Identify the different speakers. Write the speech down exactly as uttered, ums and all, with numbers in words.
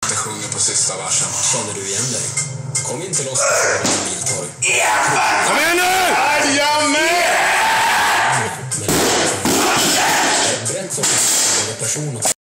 Speaker 1: Det sjunger på sista versen.
Speaker 2: Känner du igen dig? Kom inte loss på Fåröna biltorg.
Speaker 3: Kom igen nu!
Speaker 1: Är jag med?
Speaker 2: Men det är brett som personer.